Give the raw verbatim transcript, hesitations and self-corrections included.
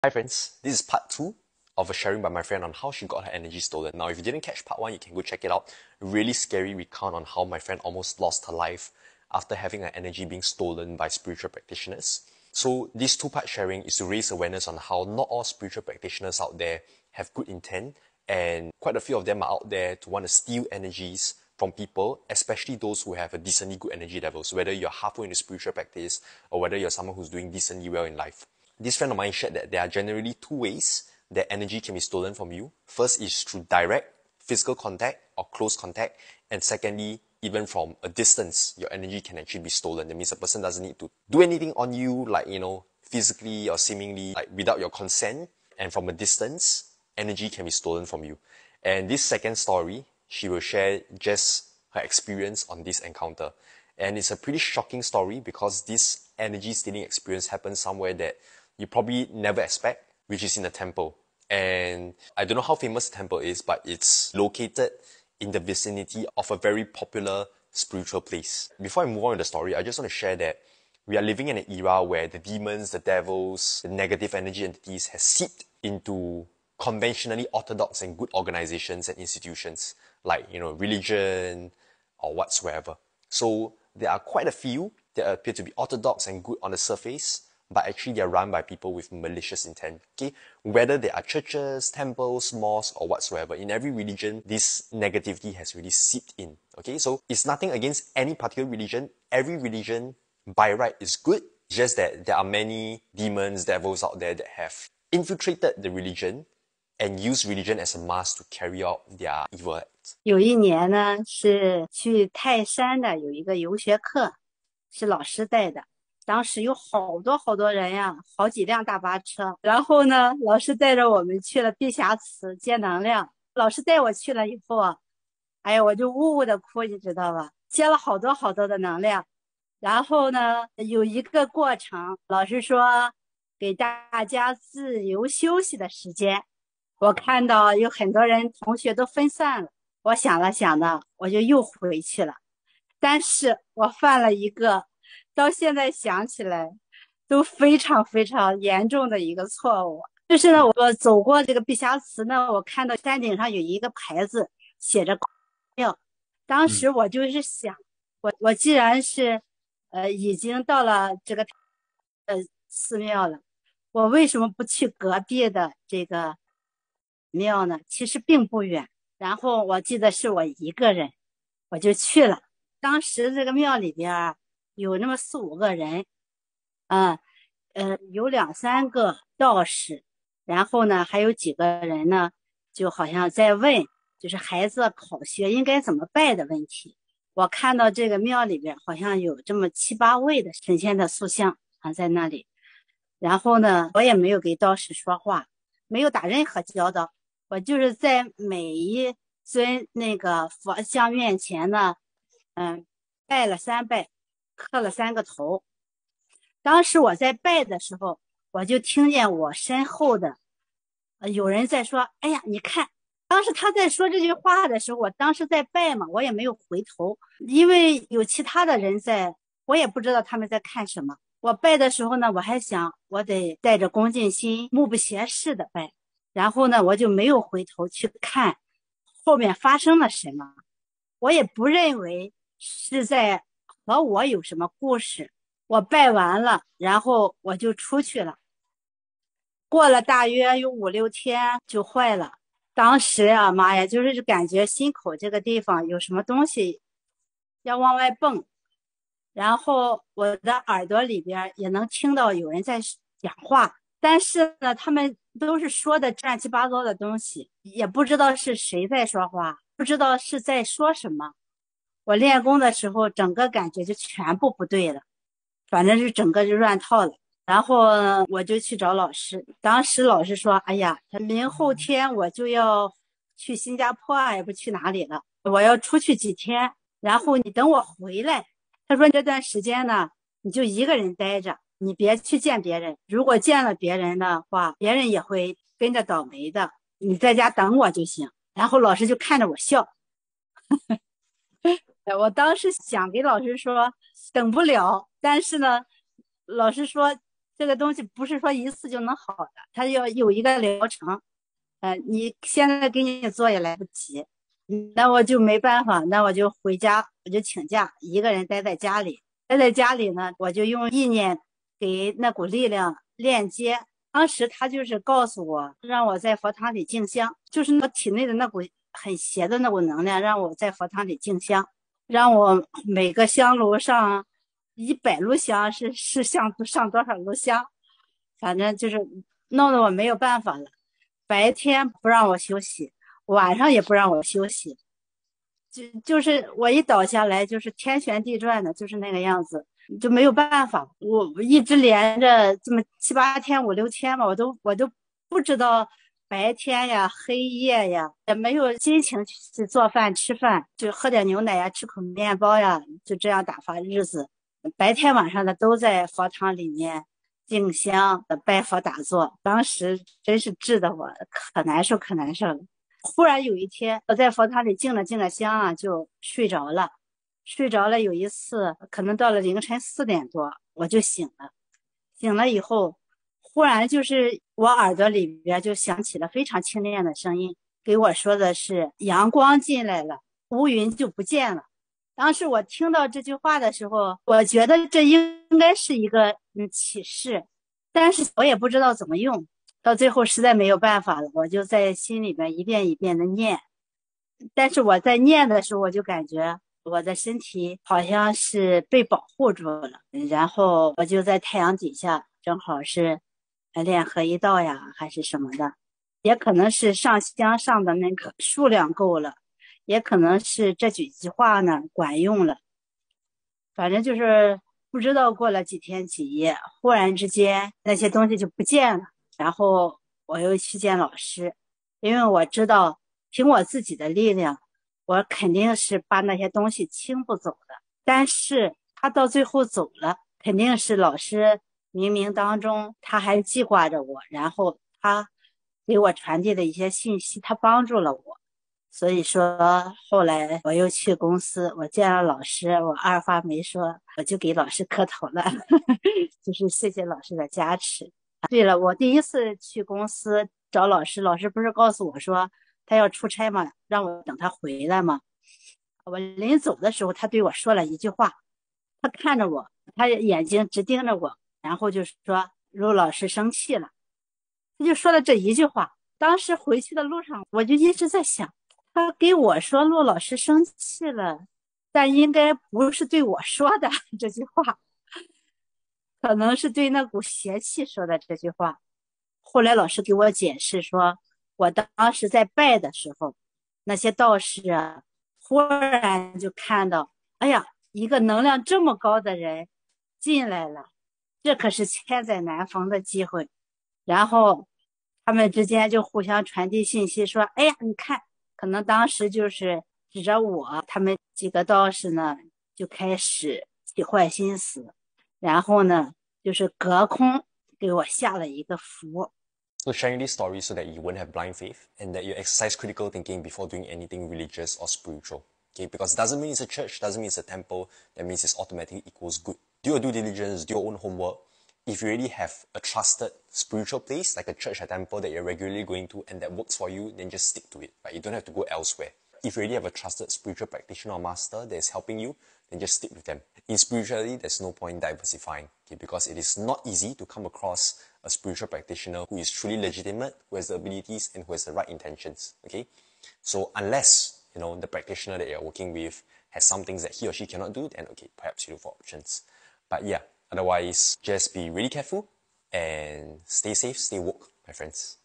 Hi friends, this is part two of a sharing by my friend on how she got her energy stolen. Now if you didn't catch part one, you can go check it out. Really scary recount on how my friend almost lost her life after having her energy being stolen by spiritual practitioners. So this two-part sharing is to raise awareness on how not all spiritual practitioners out there have good intent, and quite a few of them are out there to want to steal energies from people, especially those who have a decently good energy levels, whether you're halfway into spiritual practice or whether you're someone who's doing decently well in life. This friend of mine shared that there are generally two ways that energy can be stolen from you. First is through direct physical contact or close contact, and secondly, even from a distance, your energy can actually be stolen. That means a person doesn't need to do anything on you, like, you know, physically or seemingly, like without your consent, and from a distance, energy can be stolen from you. And this second story, she will share just her experience on this encounter. And it's a pretty shocking story because this energy stealing experience happened somewhere that you probably never expect, which is in a temple. And I don't know how famous the temple is, but it's located in the vicinity of a very popular spiritual place. Before I move on with the story, I just want to share that we are living in an era where the demons, the devils, the negative energy entities has seeped into conventionally orthodox and good organizations and institutions like, you know, religion or whatsoever. So there are quite a few that appear to be orthodox and good on the surface, but actually they are run by people with malicious intent. Okay, whether they are churches, temples, mosques, or whatsoever, in every religion, this negativity has really seeped in. Okay, so it's nothing against any particular religion. Every religion, by right, is good. Just that there are many demons, devils out there that have infiltrated the religion and use religion as a mask to carry out their evil acts. 有一年呢，是去泰山的有一个游学课，是老师带的。当时有好多好多人呀，好几辆大巴车。然后呢，老师带着我们去了碧霞祠接能量。老师带我去了以后啊，哎呀，我就呜呜的哭，你知道吧？接了好多好多的能量。然后呢，有一个过程，老师说给大家自由休息的时间。我看到有很多人同学都分散了。我想了想呢，我就又回去了。但是我犯了一个到现在想起来都非常非常严重的一个错误。就是呢，我走过这个碧霞祠呢，我看到山顶上有一个牌子写着庙。当时我就是想，我我既然是呃已经到了这个呃寺庙了，我为什么不去隔壁的这个庙呢？其实并不远。然后我记得是我一个人，我就去了。当时这个庙里边有那么四五个人，嗯呃，有两三个道士，然后呢，还有几个人呢，就好像在问，就是孩子考学应该怎么拜的问题。我看到这个庙里边好像有这么七八位的神仙的塑像啊在那里，然后呢，我也没有给道士说话，没有打任何交道。我就是在每一尊那个佛像面前呢，嗯，拜了三拜，磕了三个头。当时我在拜的时候，我就听见我身后的，呃，有人在说：“哎呀，你看！”当时他在说这句话的时候，我当时在拜嘛，我也没有回头，因为有其他的人在，我也不知道他们在看什么。我拜的时候呢，我还想我得带着恭敬心，目不斜视的拜。然后呢，我就没有回头去看后面发生了什么，我也不认为是在和我有什么故事。我拜完了，然后我就出去了。过了大约有五六天就坏了。当时啊，妈呀，就是感觉心口这个地方有什么东西要往外蹦，然后我的耳朵里边也能听到有人在讲话，但是呢，他们都是说的乱七八糟的东西，也不知道是谁在说话，不知道是在说什么。我练功的时候，整个感觉就全部不对了，反正是整个就乱套了。然后我就去找老师，当时老师说：“哎呀，明后天我就要去新加坡啊，也不去哪里了，我要出去几天，然后你等我回来。”他说这段时间呢，你就一个人待着，你别去见别人。如果见了别人的话，别人也会跟着倒霉的。你在家等我就行。然后老师就看着我笑。我当时想给老师说等不了，但是呢，老师说这个东西不是说一次就能好的，它要有一个疗程。呃，你现在给你做也来不及，那我就没办法，那我就回家，我就请假，一个人待在家里。待在家里呢，我就用意念给那股力量链接。当时他就是告诉我，让我在佛堂里静香，就是我体内的那股很邪的那股能量，让我在佛堂里静香，让我每个香炉上一百炷香是是上上多少炷香，反正就是弄得我没有办法了。白天不让我休息，晚上也不让我休息，就就是我一倒下来就是天旋地转的，就是那个样子，就没有办法。我我一直连着这么七八天五六天吧，我都我都不知道白天呀黑夜呀，也没有心情去做饭吃饭，就喝点牛奶呀，吃口面包呀，就这样打发日子。白天晚上的都在佛堂里面静香拜佛打坐，当时真是治得我可难受可难受了。忽然有一天，我在佛堂里静了静了香啊，就睡着了。睡着了，有一次可能到了凌晨四点多，我就醒了。醒了以后，忽然就是我耳朵里边就响起了非常清亮的声音，给我说的是阳光进来了，乌云就不见了。当时我听到这句话的时候，我觉得这应该是一个嗯启示，但是我也不知道怎么用。到最后实在没有办法了，我就在心里边一遍一遍的念。但是我在念的时候，我就感觉我的身体好像是被保护住了。然后我就在太阳底下，正好是练合一道呀，还是什么的，也可能是上香上的那个数量够了，也可能是这几句话呢管用了。反正就是不知道过了几天几夜，忽然之间那些东西就不见了。然后我又去见老师，因为我知道凭我自己的力量，我肯定是把那些东西清不走的。但是他到最后走了，肯定是老师冥冥当中他还记挂着我，然后他给我传递的一些信息，他帮助了我。所以说，后来我又去公司，我见了老师，我二话没说，我就给老师磕头了，就是谢谢老师的加持。对了，我第一次去公司找老师，老师不是告诉我说他要出差嘛，让我等他回来嘛。我临走的时候，他对我说了一句话，他看着我，他眼睛直盯着我，然后就说陆老师生气了，他就说了这一句话。当时回去的路上，我就一直在想，他给我说陆老师生气了，但应该不是对我说的这句话，可能是对那股邪气说的这句话。后来老师给我解释说，我当时在拜的时候，那些道士啊，忽然就看到，哎呀，一个能量这么高的人进来了，这可是千载难逢的机会。然后他们之间就互相传递信息，说，哎呀，你看，可能当时就是指着我，他们几个道士呢就开始起坏心思，然后呢就是隔空给我下了一个符。 So sharing these stories so that you won't have blind faith and that you exercise critical thinking before doing anything religious or spiritual. Okay, because it doesn't mean it's a church, doesn't mean it's a temple, that means it's automatically equals good. Do your due diligence, do your own homework. If you already have a trusted spiritual place, like a church or temple that you're regularly going to and that works for you, then just stick to it. Right? You don't have to go elsewhere. If you already have a trusted spiritual practitioner or master that is helping you, then just stick with them. In spirituality, there's no point diversifying, okay, because it is not easy to come across a spiritual practitioner who is truly legitimate, who has the abilities and who has the right intentions, okay? So unless, you know, the practitioner that you're working with has some things that he or she cannot do, then okay, perhaps you look for options. But yeah, otherwise, just be really careful and stay safe, stay woke, my friends.